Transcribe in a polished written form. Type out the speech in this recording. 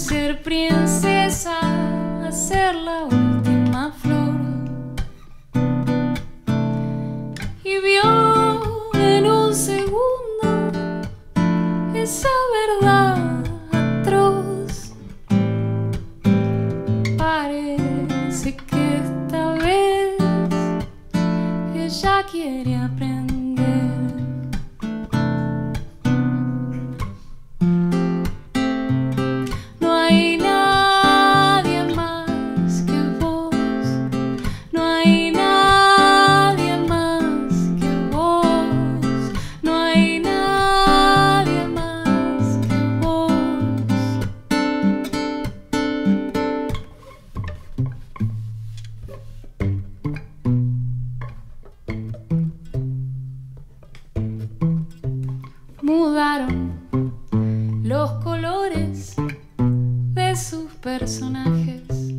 ser princesa, a ser la última flor. Y vio en un segundo esa verdad atroz. Parece que esta vez ella quiere aprender. No hay nadie más que vos, no hay nadie más que vos, no hay nadie más que vos. Mudaron los colores de sus personajes.